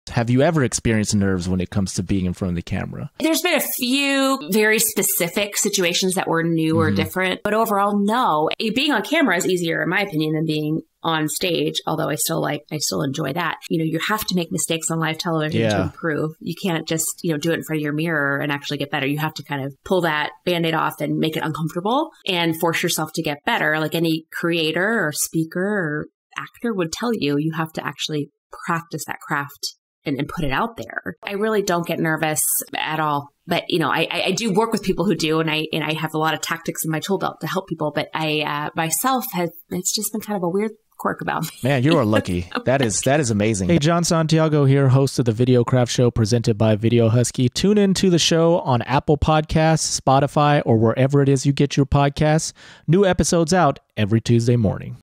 Have you ever experienced nerves when it comes to being in front of the camera? There's been a few very specific situations that were new or different, but overall, no. Being on camera is easier, in my opinion, than being on stage, although I still enjoy that. You have to make mistakes on live television to improve. You can't just, do it in front of your mirror and actually get better. You have to kind of pull that Band-Aid off and make it uncomfortable and force yourself to get better. Like any creator or speaker or actor would tell you, you have to actually practice that craft and put it out there. I really don't get nervous at all. But, I do work with people who do, and I have a lot of tactics in my tool belt to help people. But I myself it's just been kind of a weird quirk about me. Man, you are lucky. That is amazing. Hey, John Santiago here, host of the Videocraft Show presented by Video Husky. Tune in to the show on Apple Podcasts, Spotify, or wherever it is you get your podcasts. New episodes out every Tuesday morning.